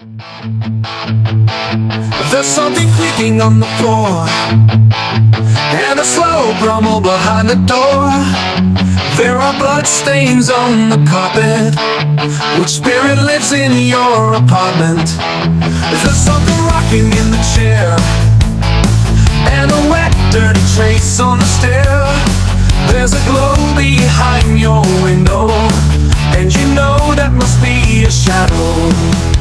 There's something creaking on the floor, and a slow grumble behind the door. There are blood stains on the carpet. Which spirit lives in your apartment? There's something rocking in the chair, and a wet, dirty trace on the stair. There's a glow behind your window, and you know that must be a shadow.